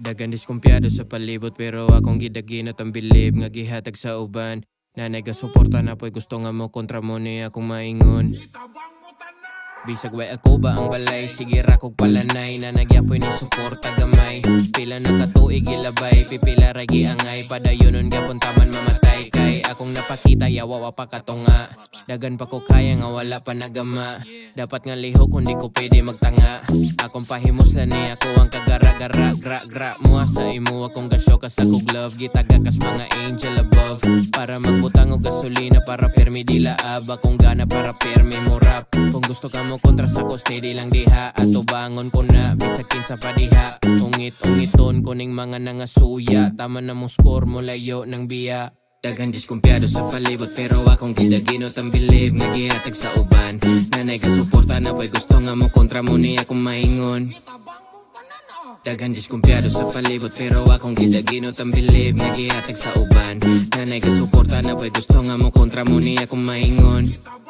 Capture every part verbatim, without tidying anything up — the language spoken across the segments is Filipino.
Dagan diskumpiyado sa palibot pero akong gidaginot ang bilib nga gihatag sa uban. Nanay ka suporta na po'y gusto nga mo kontra mo niya akong maingon. Bisag way ako ba ang balay, sige ra kog palanay na nagyapoy ni suporta gamay. Pila na katuig ilabay, pipila ra giangay, padayonon gapon taman mamatay. Kay akong napakita yawa wa pa katunga, dagan pa ko kaya nga wala pa nagama. Dapat nga liho kung di ko pwede magtanga. Akong pahimuslan ni ako ang kagara-gara gra gra mo sa imo akong gasyo kas akong love. Gitaga kas mga angel above, para magbutang og gasolina para permi dilaab. Akong gana para permi mo rap. Kung gusto ka mo kontra sa ko steady lang diha, ato bangon ko na bisakin sa padiha. Ungit-ungiton kuning mga nangasuya, tama na mo score mo layo ng biya. Dagan diskumpiyado sa palibot pero akong gidaginot ang bilib nga gihatag sa uban. Nanay ka suporta na po'y gusto nga mo kontra mo niya akong maingon. Dagan diskumpiyado sa palibot pero akong gidaginot ang bilib nga gihatag sa uban. Nanay ka suporta na po'y gusto nga mo kontra mo niya akong maingon.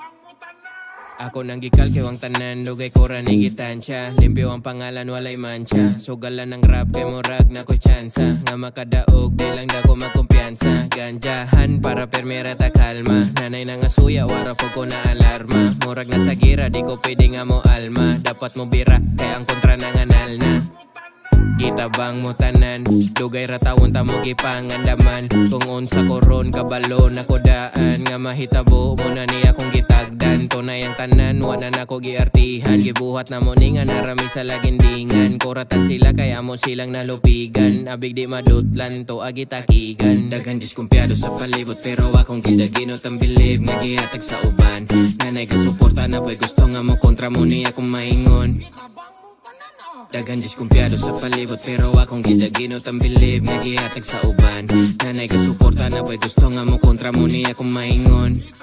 Ako nang gikalkyo ang tanan, dugay ko ra ni gitansya. Limpyo ang pangalan, walay mancha. Sugalan ng rap kay murag na ko tsansa. Nga makadaog, di lang dako magkumpiyansa. Ganjahan para permira ta kalma. Nanay na nga suya, wara po ko na alarma. Murag na sa gira, di ko pwede nga mo alma. Dapat mo bira, kaya ang kontra na nga nalna. Gitabang mo tanan, dugay ratawon ta mo gipangandaman. Kung unsa koron kabalon ako daan, nga mahitabo mo na ni akong gitagdan. Tunay ang tanan, wala na ko giartihan. Gibuhat na mo ni nga narami sa lagindingan. Kuratan sila kaya mo silang nalupigan. Abig di madutlan to agitakigan. Dagan diskumpiyado sa palibot pero akong gidaginot ang bilib nga gihatag sa uban. Nanay ka suporta na po'y gusto nga mo kontra mo ni akong maingon. Dagan diskumpiyado sa palibot pero akong gidaginot ang bilib nga gihatag sa uban. Nanay ka suporta na po'y gusto nga mo kontra mo niya akong maingon.